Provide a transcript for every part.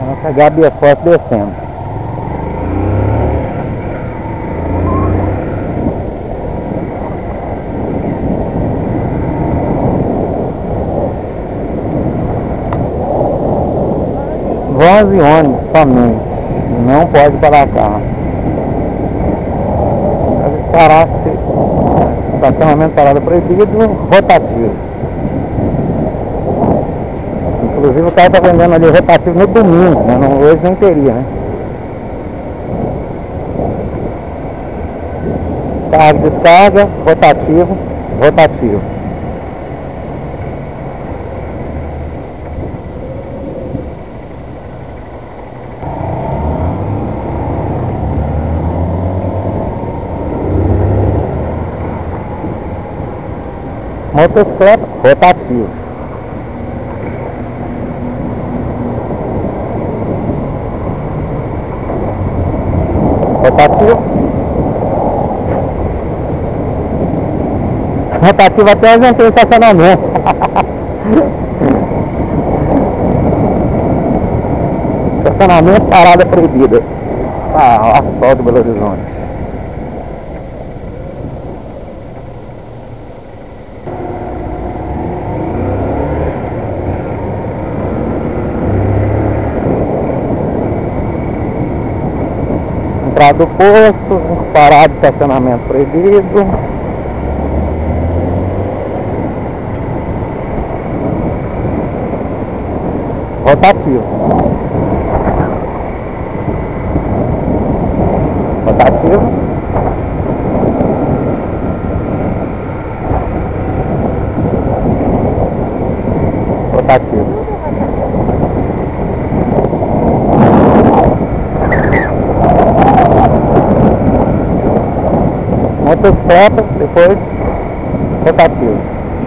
Vamos pegar a Bia Forte descendo. Vans e ônibus somente. Não pode parar carro. Parar, estacionamento parada proibido, rotativo. Inclusive o cara está vendendo ali rotativo no domingo, né? Hoje nem teria, né? Carga, descarga, rotativo, rotativo. Motocicleta, rotativo. Rotativo. Rotativo até a gente tem estacionamento. Estacionamento, parada proibida. Ah, asfalto Belo Horizonte. Entrada do posto, parada de estacionamento proibido. Rotativo. Rotativo. Rotativo. Motocicleta, depois rotativo.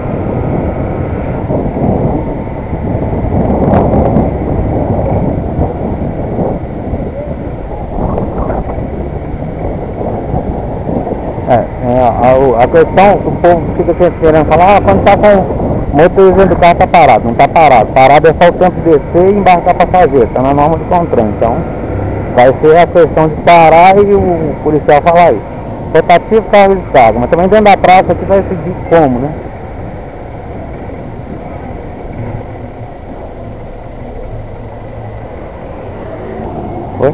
A questão, o povo fica querendo falar, quando está com o motorista do carro está parado, não está parado. Parado é só o tempo de descer e embarcar passageiro, está na norma do CONTRAN. Então vai ser a questão de parar e o policial falar isso. Rotativo, carro de descarga, mas também dentro da praça aqui vai decidir como, né? Oi?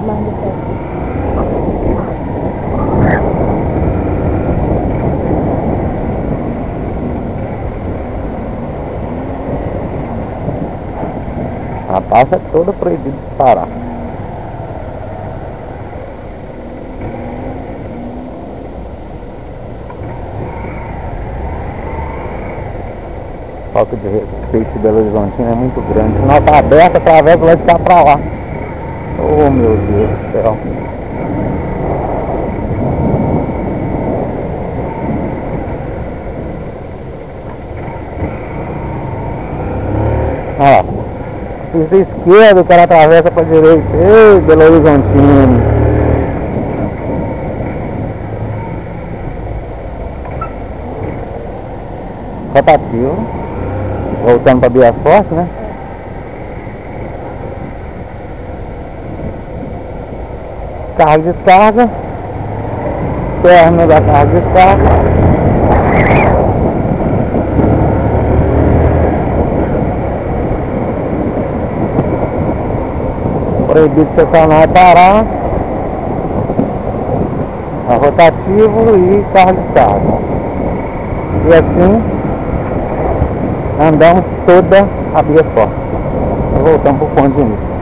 A praça é toda proibida de parar. Falta de respeito de Belo Horizontino é muito grande. O sinal está aberto, atravessa lá de cá pra lá. Oh meu Deus do céu. Olha lá. Fiz da esquerda, o cara atravessa pra direita. Ei, Belo Horizontino. Rotativo. Voltando para Bia Forte, né? Carga e descarga. Término da carga e descarga. Proibido estacionar e parar. Rotativo e carga e descarga. E assim andamos toda a Bia Forte. Voltamos para o ponto de início.